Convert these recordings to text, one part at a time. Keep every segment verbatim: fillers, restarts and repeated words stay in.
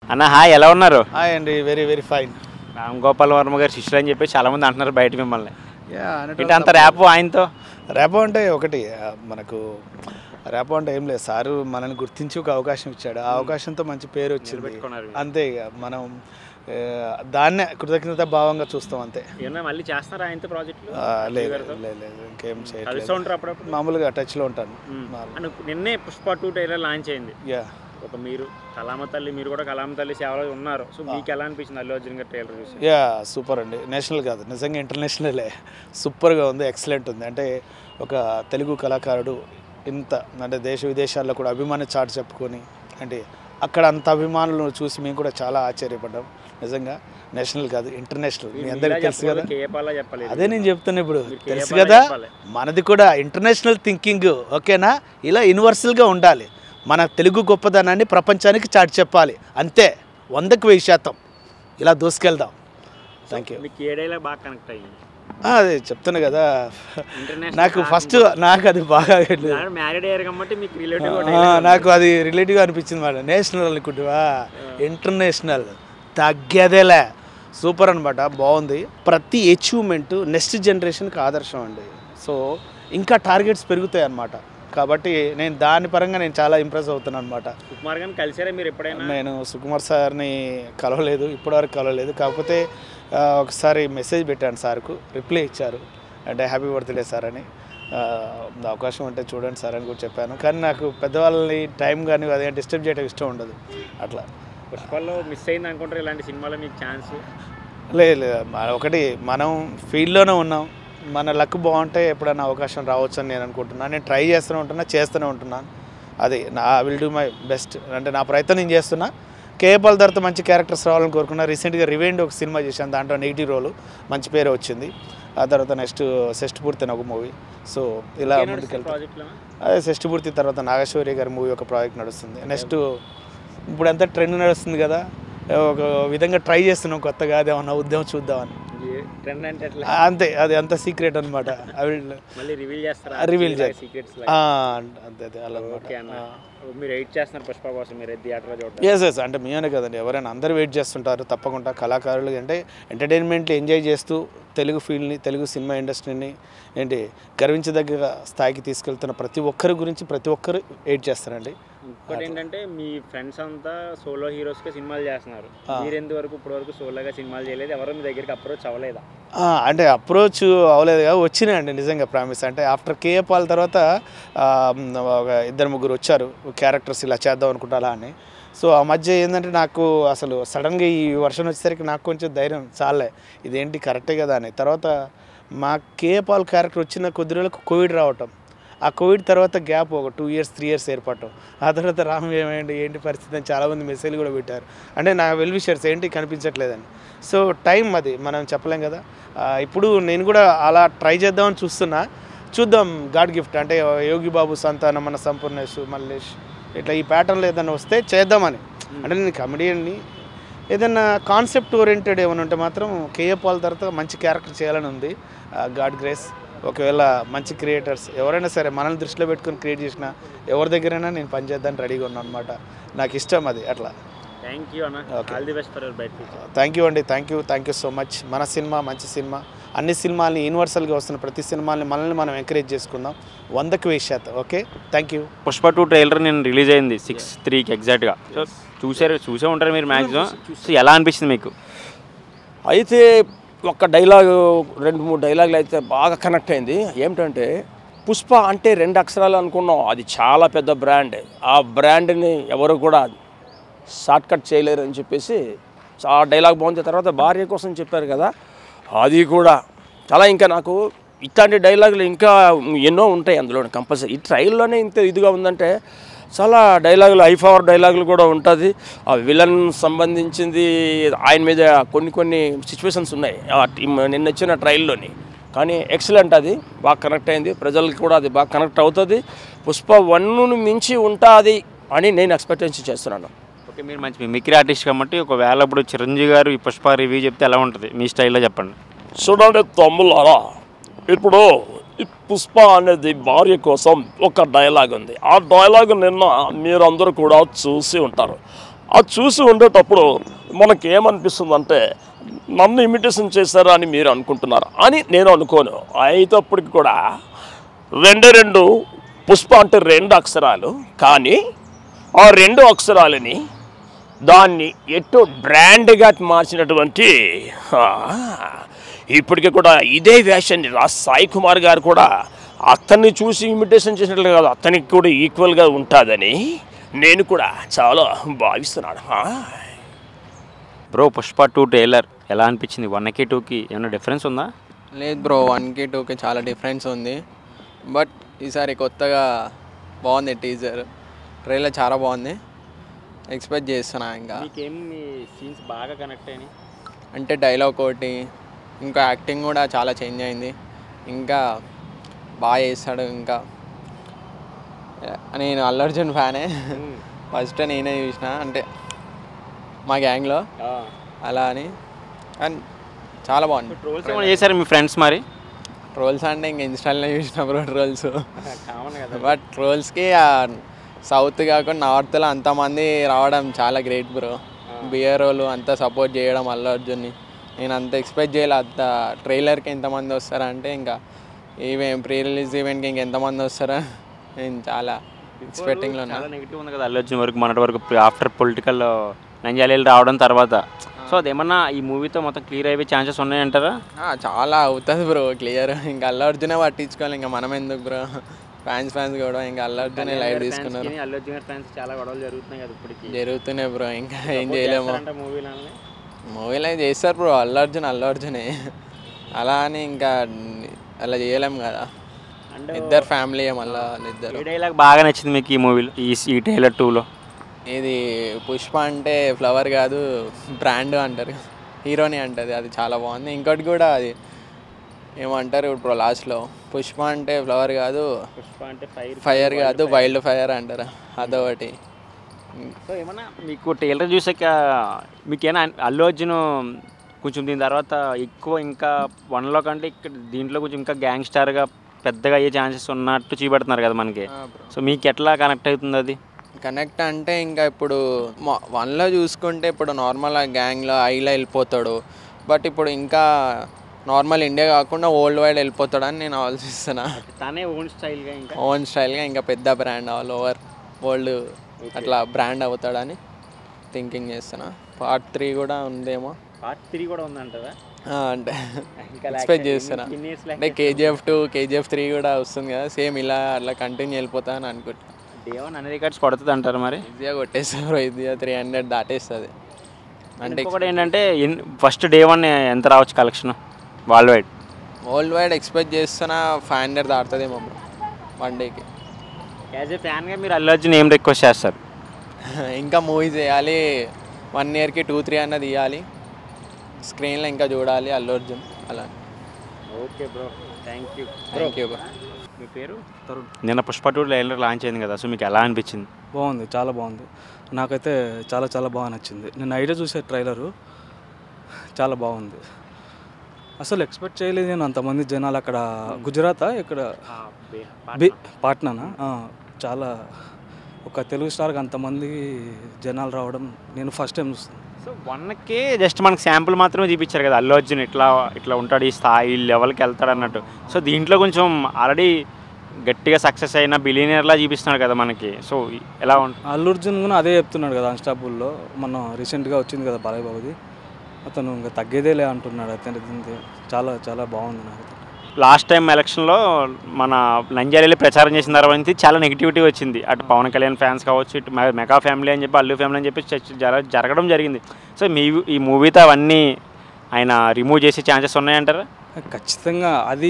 అన్న హాయ్, ఎలా ఉన్నారు? హాయ్ అండి, very very fine. Ram Gopal Varma గారు శిష్యులు అని చెప్పి చాలా మంది అంటున్నారు బయట మిమ్మల్ని. యా అంటే అంత ర్యాప్ ఆయనతో. ర్యాపో అంటే ఒకటి మనకు ర్యాపో అంటే ఏం లేదు, సారు మనల్ని గుర్తించి ఒక అవకాశం ఇచ్చాడు. ఆ అవకాశంతో మంచి పేరు వచ్చింది అంతే. ఇక మనం దాన్నే కృతజ్ఞత భావంగా చూస్తాం అంతే. మళ్ళీ చేస్తారా ఆయనతో ప్రాజెక్టులు? లేదు లేదు, ఇంకేం చేయలేదు, మామూలుగా టచ్లో ఉంటాను. నిన్నే పుష్ప టూ ట్రైలర్ లాంచ్ అయింది. యా, ఒక మీరు కలామ తల్లి, మీరు కూడా కలామ తల్లి సేవలో ఉన్నారు. సో మీకు ఎలా అనిపించింది అల్లు అర్జున్ గారి ట్రైలర్ చూసి? యా సూపర్ అండి. నేషనల్ కాదు, నిజంగా ఇంటర్నేషనలే. సూపర్గా ఉంది, ఎక్సలెంట్ ఉంది. అంటే ఒక తెలుగు కళాకారుడు ఇంత అంటే దేశ విదేశాల్లో కూడా అభిమాని చాటు చెప్పుకొని, అంటే అక్కడ అంత అభిమానులను చూసి మేము కూడా చాలా ఆశ్చర్యపడ్డాం. నిజంగా నేషనల్ కాదు, ఇంటర్నేషనల్. మీ అందరికీ తెలుసు కదా, అదే నేను చెప్తాను ఇప్పుడు. తెలుసు కదా, మనది కూడా ఇంటర్నేషనల్ థింకింగ్, ఓకేనా? ఇలా యూనివర్సల్గా ఉండాలి. మన తెలుగు గొప్పదనాన్ని ప్రపంచానికి చాటి చెప్పాలి, అంతే. వందకు వెయ్యి శాతం ఇలా దూసుకెళ్దాం. Thank you. మీకు ఏ డైలాగ్ బాగా కనెక్ట్ అయ్యింది? అదే చెప్తాను కదా, నాకు ఫస్ట్ నాకు అది బాగా నాకు అది రిలేటివ్గా అనిపించింది మేడం. నేషనల్ అనుకుంటువా, ఇంటర్నేషనల్ తగ్గేదేలే. సూపర్ అనమాట, బాగుంది. ప్రతి అచీవ్మెంట్ నెక్స్ట్ జనరేషన్కి ఆదర్శం అండి. సో ఇంకా టార్గెట్స్ పెరుగుతాయి అన్నమాట. కాబట్టి నేను దాని పరంగా నేను చాలా ఇంప్రెస్ అవుతున్నాను అనమాట. సుకుమార్ గారిని కలిసారా మీరు ఎప్పుడైనా? నేను సుకుమార్ సార్ని కలవలేదు, ఇప్పటివరకు కలవలేదు. కాకపోతే ఒకసారి మెసేజ్ పెట్టాను సార్కు, రిప్లై ఇచ్చారు. అంటే హ్యాపీ బర్త్డే సార్ అని, అవకాశం ఉంటే చూడండి సార్ అని కూడా చెప్పాను. కానీ నాకు పెద్దవాళ్ళని టైం కానీ అదే డిస్టర్బ్ చేయడం ఇష్టం ఉండదు. అట్లా పుష్పల్లో మిస్ అయింది అనుకుంటారు ఇలాంటి సినిమాలో మీకు ఛాన్స్? లేదు లేదు, ఒకటి మనం ఫీల్డ్లోనే ఉన్నాం, మన లక్ బాగుంటే ఎప్పుడైనా అవకాశం రావచ్చు అని నేను అనుకుంటున్నాను. నేను ట్రై చేస్తూనే ఉంటున్నా, చేస్తూనే ఉంటున్నాను. అది నా విల్ డూ మై బెస్ట్. అంటే నా ప్రయత్నం నేను చేస్తున్నా. కేఏపాల్ తర్వాత మంచి క్యారెక్టర్స్ రావాలని కోరుకున్నా. రీసెంట్గా రివెండ్ ఒక సినిమా చేశాను, దాంట్లో నెగిటివ్ రోలు, మంచి పేరు వచ్చింది. ఆ తర్వాత నెక్స్ట్ షష్ఠపూర్తి అని ఒక మూవీ. సో ఇలా ముందుకెళ్తాను. అదే షష్ఠపూర్తి తర్వాత నాగేశ్వరి గారి మూవీ ఒక ప్రాజెక్ట్ నడుస్తుంది. నెక్స్ట్ ఇప్పుడు అంతా ట్రెండ్ నడుస్తుంది కదా, ఒక విధంగా ట్రై చేస్తున్నాం కొత్తగా, అదేమన్నా ఉద్యమం చూద్దామని. అంతే, అది అంత సీక్రెట్ అనమాట. అవి రివీల్ చేస్తారా? రివీల్ చేస్తాను అంతే అదే అలా. మీరు వెయిట్ చేస్తున్నారు పుష్ప కోసం, మీరు థియేటర్లో చూడండి. ఎస్ ఎస్ అంటే మీనే కదండి, ఎవరైనా అందరూ వెయిట్ చేస్తుంటారు తప్పకుండా. కళాకారులు అంటే ఎంటర్టైన్మెంట్ ఎంజాయ్ చేస్తూ తెలుగు ఫీల్డ్ని, తెలుగు సినిమా ఇండస్ట్రీని ఏంటి గర్వించదగ్గ స్థాయికి తీసుకెళ్తున్న ప్రతి ఒక్కరి గురించి ప్రతి ఒక్కరు వెయిట్ చేస్తారండి. ఇంకోటి ఏంటంటే మీ ఫ్రెండ్స్ అంతా సోలో హీరోస్గా సినిమాలు చేస్తున్నారు, మీరు ఎంతవరకు ఇప్పటి వరకు సోలోగా సినిమాలు చేయలేదు? ఎవరు మీ దగ్గరికి అప్రోచ్ అవ్వలేదా? అంటే అప్రోచ్ అవ్వలేదు కదా, వచ్చినాయండి నిజంగా ప్రామిస్. అంటే ఆఫ్టర్ కేఏపాల్ తర్వాత ఒక ఇద్దరు ముగ్గురు వచ్చారు క్యారెక్టర్స్ ఇలా చేద్దాం అనుకుంటా అని. సో ఆ మధ్య ఏంటంటే నాకు అసలు సడన్గా ఈ వర్షం వచ్చేసరికి నాకు కొంచెం ధైర్యం చాలే, ఇదేంటి కరెక్టే కదా అని. తర్వాత మా కేఏపాల్ క్యారెక్టర్ వచ్చిన కొద్ది రోజులకు కోవిడ్ రావటం, ఆ కోవిడ్ తర్వాత గ్యాప్ ఒక టూ ఇయర్స్ త్రీ ఇయర్స్ ఏర్పడటం. ఆ తర్వాత రామ్ ఏమైంది ఏంటి పరిస్థితి అని చాలామంది మెసేజ్లు కూడా పెట్టారు. అంటే నా వెల్ విషర్స్ ఏంటి కనిపించట్లేదని. సో టైం అది మనం చెప్పలేం కదా. ఇప్పుడు నేను కూడా అలా ట్రై చేద్దామని చూస్తున్నా, చూద్దాం. గాడ్ గిఫ్ట్ అంటే యోగి బాబు సంతానం, మన సంపూర్ణేష్, మల్లేష్ ఇట్లా ఈ ప్యాటర్న్లో ఏదైనా వస్తే చేద్దామని. అంటే నేను కమెడియన్ని, ఏదైనా కాన్సెప్ట్ ఓరియంటెడ్ ఏమైనా ఉంటే మాత్రం కేఏపాల్ తర్వాత మంచి క్యారెక్టర్ చేయాలని ఉంది. God grace. ఒకవేళ మంచి క్రియేటర్స్ ఎవరైనా సరే మనల్ని దృష్టిలో పెట్టుకుని క్రియేట్ చేసిన ఎవరి దగ్గరైనా నేను పనిచేద్దానికి రెడీగా ఉన్నాను అనమాట. నాకు ఇష్టం అది అట్లా. థ్యాంక్ యూ అన్న. All the best for your bright future. Thank you అండి, thank you thank you so much. మన సినిమా మంచి సినిమా, అన్ని సినిమాలని యూనివర్సల్గా వస్తున్న ప్రతి సినిమాని మనల్ని మనం ఎంకరేజ్ చేసుకుందాం వందకు వెయ్యి శాతం. Okay, thank you. Pushpa two trailer నేను రిలీజ్ అయింది సిక్స్ త్రీకి ఎగ్జాక్ట్గా. సో చూసారు చూసే ఉంటారు మీరు మ్యాక్సిమం. సో ఎలా అనిపించింది మీకు? అయితే ఒక్క డైలాగు రెండు మూడు డైలాగులు అయితే బాగా కనెక్ట్ అయింది. ఏమిటంటే పుష్ప అంటే రెండు అక్షరాలు అనుకున్నాం, అది చాలా పెద్ద బ్రాండ్. ఆ బ్రాండ్ని ఎవరు కూడా షార్ట్కట్ చేయలేరు అని చెప్పేసి ఆ డైలాగ్ బాగుంది. తర్వాత భార్య కోసం చెప్పారు కదా, అది కూడా చాలా. ఇంకా నాకు ఇట్లాంటి డైలాగులు ఇంకా ఎన్నో ఉంటాయి అందులో కంపల్సరీ. ఈ ట్రైల్లోనే ఇంత ఇదిగా ఉందంటే చాలా డైలాగులు, హై పవర్ డైలాగులు కూడా ఉంటుంది. ఆ విలన్ సంబంధించింది ఆయన మీద కొన్ని కొన్ని సిచ్యువేషన్స్ ఉన్నాయి నిన్న వచ్చిన ట్రైల్లోని. కానీ ఎక్సలెంట్, అది బాగా కనెక్ట్ అయింది. ప్రజలకు కూడా అది బాగా కనెక్ట్ అవుతుంది. పుష్ప వన్ను మించి ఉంటుంది అని నేను ఎక్స్పెక్టేషన్ చేస్తున్నాను. ఓకే, మీరు మంచి మిమిక్రీ ఆర్టిస్ట్ కాబట్టి ఒకవేళ ఇప్పుడు చిరంజీవి గారు ఈ పుష్ప రివ్యూ చెప్తే ఎలా ఉంటుంది మీ స్టైల్లో చెప్పండి. చూడండి తమ్ముళ్ళారా, ఇప్పుడు ఈ పుష్ప అనేది భార్య కోసం ఒక డైలాగ్ ఉంది. ఆ డైలాగ్ నిన్న మీరందరూ కూడా చూసి ఉంటారు. అది చూసి ఉండేటప్పుడు మనకి ఏమనిపిస్తుందంటే నన్ను ఇమిటేషన్ చేశారా అని మీరు అనుకుంటున్నారు అని నేను అనుకోను. అయినప్పటికి కూడా రెండు రెండు పుష్ప అంటే రెండు అక్షరాలు, కానీ ఆ రెండు అక్షరాలని దాన్ని ఎటు బ్రాండ్గా మార్చినటువంటి ఇప్పటికీ కూడా ఇదే వేషాన్ని రా సాయి కుమార్ గారు కూడా అతన్ని చూసి ఇమిటేషన్ చేసినట్లు కాదు, అతనికి కూడా ఈక్వల్గా ఉంటుందని నేను కూడా చాలా భావిస్తున్నాను. బ్రో పుష్ప టూ ట్రైలర్ ఎలా అనిపించింది? వన్కి టూకి ఏమైనా డిఫరెన్స్ ఉందా? లేదు బ్రో, వన్కి టూకి చాలా డిఫరెన్స్ ఉంది. బట్ ఈసారి కొత్తగా బాగుంది టీజర్, ట్రైలర్ చాలా బాగుంది. ఎక్స్పెక్ట్ చేస్తున్నా. ఇంకా మీకేం మీ సీన్స్ బాగా కనెక్ట్ అయినాయి అంటే డైలాగ్ ఒకటి, ఇంకా యాక్టింగ్ కూడా చాలా చేంజ్ అయింది, ఇంకా బాగా చేస్తాడు. ఇంకా నేను అల్లు అర్జున్ ఫ్యానే, ఫస్ట్ నేనే చూసిన అంటే మా గ్యాంగ్లో అలా అని. అండ్ చాలా బాగుంది. ట్రోల్స్ ఏమైనా చేశారు మీ ఫ్రెండ్స్? మరి ట్రోల్స్ అంటే ఇంకా ఇన్స్టాల్లో చూసిన బ్రో ట్రోల్స్. కామన్ కదా. బట్ ట్రోల్స్కి సౌత్ కాకుండా నార్త్లో అంతమంది రావడం చాలా గ్రేట్ బ్రో. బియర్ వాళ్ళు అంతా సపోర్ట్ చేయడం అల్లు అర్జున్ని నేను అంత ఎక్స్పెక్ట్ చేయాలి. అంత ట్రైలర్కి ఎంతమంది వస్తారా అంటే ఇంకా ఈవెంట్ ప్రీ రిలీజ్ ఈవెంట్కి ఇంకెంతమంది వస్తారా నేను చాలా ఎక్స్పెక్టింగ్లో ఉన్నా. చాలా నెగిటివ్ ఉంది కదా అల్లు అర్జున్ వరకు, మొన్నటి వరకు ఆఫ్టర్ పొలిటికల్ నంజాలీలు రావడం తర్వాత. సో అదేమన్నా ఈ మూవీతో మొత్తం క్లియర్ అయిపోయే ఛాన్సెస్ ఉన్నాయంటారా? చాలా అవుతుంది బ్రో క్లియర్. ఇంకా అల్లు అర్జునే పట్టించుకోవాలి, ఇంకా మనం ఎందుకు బ్రో. ఫ్యాన్స్ ఫ్యాన్స్ కూడా ఇంకా అల్లు అర్జునే లైవ్ తీసుకున్నారు. అల్లు అర్జున్ ఫ్యాన్స్ చాలా గొడవలు జరుగుతున్నాయి కదా ఇప్పటికి. జరుగుతున్నాయి బ్రో, ఇంకా ఏం చేయలేము. మూవీలో మూవీలో చేస్తారు బ్రో, అల్లు అర్జున్ అల్లు అర్జునే అలా అని ఇంకా అలా చేయలేము కదా. ఇద్దరు ఫ్యామిలీ మళ్ళీ ఇద్దరు. డైలాగ్ బాగా నచ్చింది మీకు ఈ మూవీలో, ఈ ఈ ట్రైలర్ టూలో? ఇది పుష్ప అంటే ఫ్లవర్ కాదు బ్రాండ్ అంటారు, హీరోని అంటది, అది చాలా బాగుంది. ఇంకోటి కూడా అది ఏమంటారు ఇప్పుడు లాస్ట్లో, పుష్ప అంటే ఫ్లవర్ కాదు, పుష్ప అంటే ఫైర్ ఫైర్ కాదు వైల్డ్ ఫైర్ అంటారు, అదొకటి. సో ఏమన్నా మీకు ట్రైలర్ చూసాక మీకేనా అల్లు అర్జున్ కొంచెం దీని తర్వాత ఎక్కువ ఇంకా వన్లో కంటే ఇక్కడ దీంట్లో కొంచెం ఇంకా గ్యాంగ్ స్టార్గా పెద్దగా అయ్యే ఛాన్సెస్ ఉన్నట్టు చూపెడుతున్నారు కదా మనకి. సో మీకు ఎట్లా కనెక్ట్ అవుతుంది అది? కనెక్ట్ అంటే ఇంకా ఇప్పుడు వన్లో చూసుకుంటే ఇప్పుడు నార్మల్ గ్యాంగ్లో ఐలో వెళ్ళిపోతాడు, బట్ ఇప్పుడు ఇంకా నార్మల్ ఇండియా కాకుండా వరల్డ్ వైడ్ వెళ్ళిపోతాడని నేను ఆలోచిస్తున్నా. తనే ఓన్ స్టైల్గా ఇంకా ఓన్ స్టైల్గా ఇంకా పెద్ద బ్రాండ్ ఆల్ ఓవర్ వరల్డ్ అట్లా బ్రాండ్ అవుతాడని థింకింగ్ చేస్తున్నా. పార్ట్ త్రీ కూడా ఉందేమో. పార్ట్ త్రీ కూడా ఉందంటారా? అంటే ఎక్స్పెక్ట్ చేస్తున్నా. అంటే కేజీఎఫ్ టూ కేజీఎఫ్ త్రీ కూడా వస్తుంది కదా, సేమ్ ఇలా అట్లా కంటిన్యూ వెళ్ళిపోతా అని అనుకుంటున్నా. డే వన్ అన్ని రికార్డ్స్ కొడుతుంది అంటారు మరి? ఈజీగా కొట్టేస్తారు, ఈజీగా త్రీ హండ్రెడ్ దాటేస్తుంది. అంటే ఇంకొకటి ఏంటంటే ఫస్ట్ డే వన్ ఎంత రావచ్చు collection world wide? World wide expect చేస్తున్నా ఫైవ్ హండ్రెడ్ దాటుతుందేమో వన్ డేకి. యాజ్ ఏ ఫ్యాన్గా మీరు అల్లు అర్జున్ ఏం రిక్వెస్ట్ చేస్తారు? ఇంకా మూవీ చేయాలి, వన్ ఇయర్కి టూ త్రీ అన్నది ఇవ్వాలి, స్క్రీన్లో ఇంకా చూడాలి అల్లు అర్జున్ అలా. Okay bro, thank you. Thank you bro. మీ పేరు? తరుణ్. నిన్న పుష్ప టూ ట్రైలర్ లాంచ్ అయింది కదా, సో మీకు ఎలా అనిపించింది? బాగుంది, చాలా బాగుంది. నాకైతే చాలా చాలా బాగా నచ్చింది. నేను ఐడియా చూసే ట్రైలరు చాలా బాగుంది. అసలు ఎక్స్పెక్ట్ చేయలేదు నేను అంతమంది జనాలు అక్కడ. గుజరాతా ఇక్కడ బి పాట్నానా? చాలా ఒక తెలుగు స్టార్కి అంతమంది జనాలు రావడం నేను ఫస్ట్ టైం చూస్తాను. సో వన్కి జస్ట్ మనకు శాంపుల్ మాత్రమే చూపించారు కదా అల్లు అర్జున్ ఇట్లా ఇట్లా ఉంటాడు, ఈ స్థాయి లెవెల్కి వెళ్తాడు అన్నట్టు. సో దీంట్లో కొంచెం ఆల్రెడీ గట్టిగా సక్సెస్ అయిన బిలియనర్లా చూపిస్తున్నాడు కదా మనకి. సో ఎలా ఉంటుంది? అల్లు అర్జున్ కూడా అదే చెప్తున్నాడు కదా అన్స్టాపుల్లో, మనం రీసెంట్గా వచ్చింది కదా బాలయ్య బాబుది, అతను ఇంకా తగ్గేదేలే అంటున్నాడు. అతను చాలా చాలా బాగుంది నాకు. లాస్ట్ టైం ఎలక్షన్లో మన నంజాలీలో ప్రచారం చేసిన తర్వాత చాలా నెగిటివిటీ వచ్చింది, అటు పవన్ కళ్యాణ్ ఫ్యాన్స్ కావచ్చు, ఇటు మెగా ఫ్యామిలీ అని చెప్పి అల్లు ఫ్యామిలీ అని చెప్పి జర జరగడం జరిగింది. సో మీ ఈ మూవీతో అవన్నీ ఆయన రిమూవ్ చేసే ఛాన్సెస్ ఉన్నాయంటారా? ఖచ్చితంగా. అది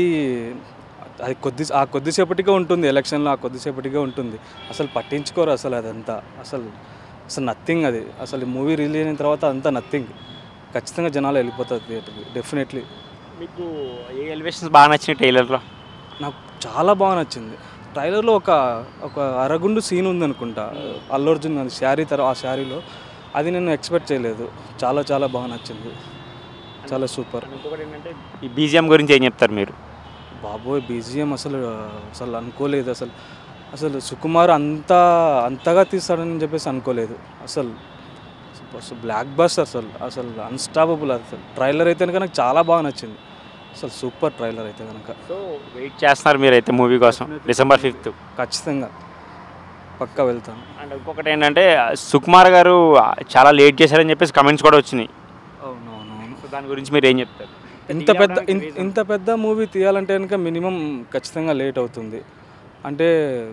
అది కొద్ది ఆ కొద్దిసేపటిగా ఉంటుంది ఎలక్షన్లో, ఆ కొద్దిసేపటిగా ఉంటుంది. అసలు పట్టించుకోరు అసలు అదంతా, అసలు అసలు నథింగ్ అది. అసలు మూవీ రిలీజ్ అయిన తర్వాత అంతా నథింగ్. ఖచ్చితంగా జనాలు వెళ్ళిపోతారు థియేటర్కి డెఫినెట్లీ. మీకు ఏ ఎలివేషన్స్ బాగా నచ్చినాయి ట్రైలర్లో? నాకు చాలా బాగా నచ్చింది. ట్రైలర్లో ఒక ఒక అరగుండు సీన్ ఉందనుకుంటా అల్లు అర్జున్ శారీ తర్వాత, ఆ శారీలో అది నేను ఎక్స్పెక్ట్ చేయలేదు. చాలా చాలా బాగా నచ్చింది, చాలా సూపర్. ఇంకొకటి ఏంటంటే ఈ బీజిఎం గురించి ఏం చెప్తారు మీరు? బాబోయ్ బీజిఎం అసలు అసలు అనుకోలేదు. అసలు అసలు సుకుమార్ అంతా అంతగా తీస్తాడని చెప్పేసి అనుకోలేదు. అసలు అసలు బ్లాక్ బస్టర్ అసలు అసలు అన్స్టాపబుల్ అసలు ట్రైలర్ అయితే కనుక నాకు చాలా బాగా నచ్చింది అసలు సూపర్ ట్రైలర్ అయితే కనుక. సో వెయిట్ చేస్తున్నారు మీరైతే మూవీ కోసం డిసెంబర్ ఫిఫ్త్? ఖచ్చితంగా పక్కా వెళ్తాను. అండ్ ఇంకొకటి ఏంటంటే సుకుమార్ గారు చాలా లేట్ చేశారని చెప్పేసి కమెంట్స్ కూడా వచ్చినాయి. అవునవునవును. సో దాని గురించి మీరు ఏం చెప్తారు? ఇంత పెద్ద ఇన్- ఇంత పెద్ద మూవీ తీయాలంటే కనుక మినిమం ఖచ్చితంగా లేట్ అవుతుంది. అంటే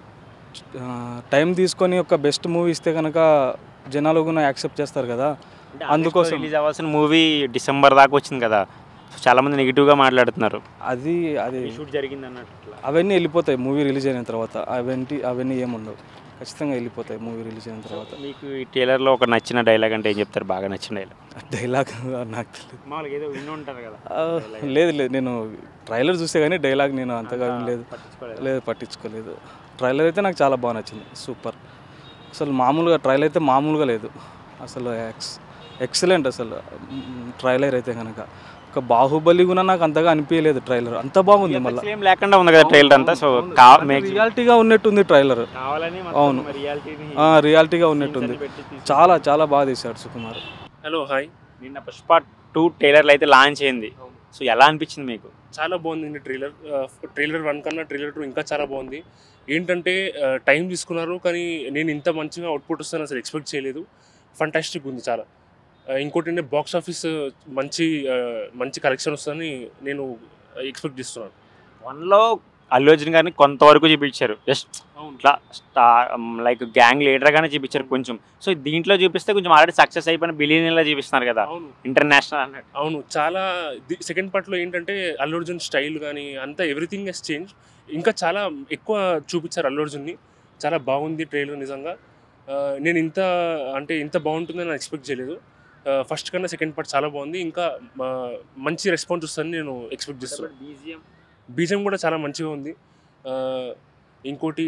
ఆ, టైం తీసుకొని ఒక బెస్ట్ మూవీ ఇస్తే కనుక జనాలు కూడా యాక్సెప్ట్ చేస్తారు కదా, అందుకోసం రిలీజ్ అవ్వాల్సిన మూవీ డిసెంబర్ దాకా వచ్చింది కదా, సో చాలా మంది నెగిటివ్గా మాట్లాడుతున్నారు. అది అది షూట్ జరిగింది అన్నట్లు. అవన్నీ వెళ్ళిపోతాయి మూవీ రిలీజ్ అయిన తర్వాత. అవన్నీ అవన్నీ ఏముండవు, ఖచ్చితంగా వెళ్ళిపోతాయి మూవీ రిలీజ్ అయిన తర్వాత. మీకు ఈ ట్రైలర్లో ఒక నచ్చిన డైలాగ్ అంటే ఏం చెప్తారు? బాగా నచ్చిన డైలాగ్ డైలాగ్ నాకు తెలియదు. మామూలుగా ఏదో విని ఉంటారు కదా. ఆ, లేదు లేదు, నేను ట్రైలర్ చూస్తే కానీ డైలాగ్ నేను అంతగా లేదు లేదు పట్టించుకోలేదు. ట్రైలర్ అయితే నాకు చాలా బాగా నచ్చింది, సూపర్. అసలు మామూలుగా ట్రైలర్ అయితే మామూలుగా లేదు అసలు, ఎక్స్ ఎక్సలెంట్ అసలు ట్రైలర్ అయితే కనుక. ఒక బాహుబలి కూడా నాకు అంతగా అనిపించలేదు ట్రైలర్, అంత బాగుంది. మళ్ళీ ఏం లేకుండా ఉంది కదా ట్రైలర్ అంతా. సో రియాలిటీగా ఉన్నట్టుంది ట్రైలర్. కావాలని అవును, రియాలిటీగా ఉన్నట్టుంది. చాలా చాలా బాగా తీశాడు సుకుమార్. Hello hi. నిన్న పుష్ప టూ ట్రైలర్లు అయితే లాంచ్ అయింది. సో ఎలా అనిపించింది మీకు? చాలా బాగుంది ట్రైలర్. ట్రైలర్ వన్ కన్నా ట్రైలర్ టూ ఇంకా చాలా బాగుంది. ఏంటంటే టైం తీసుకున్నారు, కానీ నేను ఇంత మంచిగా అవుట్పుట్ వస్తాను అసలు ఎక్స్పెక్ట్ చేయలేదు. ఫంటాస్టిక్ ఉంది చాలా. Uh, ఇంకోటి ఏంటంటే బాక్స్ ఆఫీస్ మంచి uh, మంచి కలెక్షన్ వస్తుందని నేను ఎక్స్పెక్ట్ చేస్తున్నాను. వన్లో అల్లు అర్జున్ గారిని కొంతవరకు చూపించారు, జస్ట్ ఇట్లా స్టా లైక్ గ్యాంగ్ లీడర్గానే చూపించారు కొంచెం. సో దీంట్లో చూపిస్తే కొంచెం ఆల్రెడీ సక్సెస్ అయిపోయిన బిలియనీలా చూపిస్తున్నారు కదా, అవును ఇంటర్నేషనల్ అన్నట్టు. అవును చాలా. సెకండ్ పార్ట్లో ఏంటంటే అల్లు అర్జున్ స్టైల్ కానీ అంతా ఎవ్రీథింగ్ హెస్ చేంజ్. ఇంకా చాలా ఎక్కువ చూపించారు అల్లు అర్జున్ని. చాలా బాగుంది ట్రైలర్ నిజంగా. Uh, నేను ఇంత అంటే ఇంత బాగుంటుందని నేను ఎక్స్పెక్ట్ చేయలేదు. ఫస్ట్ కన్నా సెకండ్ పార్ట్ చాలా బాగుంది. ఇంకా uh, మంచి రెస్పాన్స్ వస్తుందని నేను ఎక్స్పెక్ట్ చేస్తున్నాను. బీజం కూడా చాలా మంచిగా ఉంది. Uh, ఇంకోటి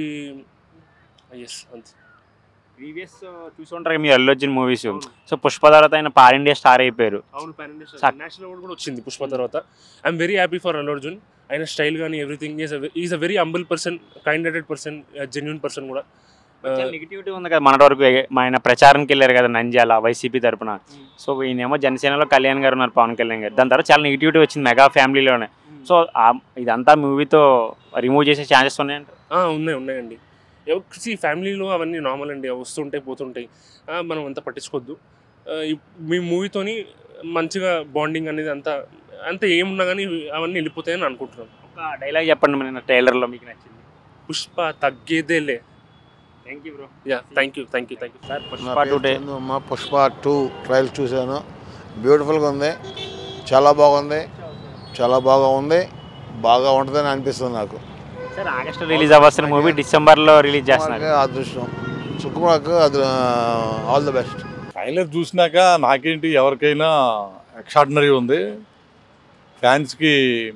ఎస్ అంతే. ప్రీవియస్ చూసుకుంటారు మీరు అల్లు అర్జున్ మూవీస్. సో పుష్ప తర్వాత ఆయన పాన్ ఇండియా స్టార్ అయిపోయారు. అవును, పాన్ ఇండియా నేషనల్ అవార్డ్ కూడా వచ్చింది పుష్ప తర్వాత. I'm very happy for Allu Arjun. ఆయన స్టైల్ కానీ everything is is a very humble person, kind hearted person, genuine person కూడా. నెగిటివిటీ ఉంది కదా మన వరకు. ఆయన ప్రచారంకి వెళ్ళారు కదా నంద్యాల వైసీపీ తరపున. సో ఈయనేమో జనసేనలో కళ్యాణ్ గారు ఉన్నారు, పవన్ కళ్యాణ్ గారు. దాని తర్వాత చాలా నెగిటివిటీ వచ్చింది మెగా ఫ్యామిలీలోనే. సో ఇదంతా మూవీతో రిమూవ్ చేసే ఛాన్సెస్ ఉన్నాయంట. ఉన్నాయి ఉన్నాయండి. ఎవరి ఫ్యామిలీలో అవన్నీ నార్మల్ అండి, వస్తుంటాయి పోతుంటాయి, మనం అంతా పట్టించుకోవద్దు. మీ మూవీతోని మంచిగా బాండింగ్ అనేది అంతా అంతా ఏమున్నా కానీ అవన్నీ వెళ్ళిపోతాయని అనుకుంటున్నాను. ఒక డైలాగ్ చెప్పండి మన ట్రైలర్లో మీకు నచ్చింది. పుష్ప తగ్గేదేలే. Thank you bro. Yeah thank you thank you thank you sir. Pushpa two మా పుష్ప టూ ట్రయల్ చూశాను, బ్యూటిఫుల్గా ఉంది, చాలా బాగుంది, చాలా బాగా ఉంది, బాగా ఉంటుందని అనిపిస్తుంది నాకు. సార్ ఆగస్టు రిలీజ్ అవ్వాల్సిన మూవీ డిసెంబర్లో రిలీజ్ చేస్తున్నారు. అదృష్టం సుకుమార్కు అది ఆల్ ది బెస్ట్. ట్రైలర్ చూసినాక నాకేంటి ఎవరికైనా ఎక్స్ట్రాడినరీ ఉంది. ఫ్యాన్స్కి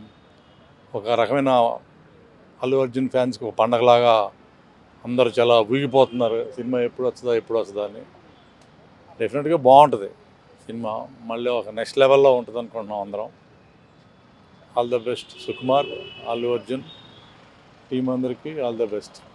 ఒక రకమైన అల్లు అర్జున్ ఫ్యాన్స్కి ఒక పండగలాగా అందరూ చాలా ఊగిపోతున్నారు. సినిమా ఎప్పుడు వస్తుందా ఎప్పుడు వస్తుందా అని. డెఫినెట్గా బాగుంటుంది సినిమా, మళ్ళీ ఒక నెక్స్ట్ లెవెల్లో ఉంటుంది అనుకుంటున్నాం అందరం. All the best Sukumar, Allu Arjun team అందరికీ ఆల్ ద బెస్ట్.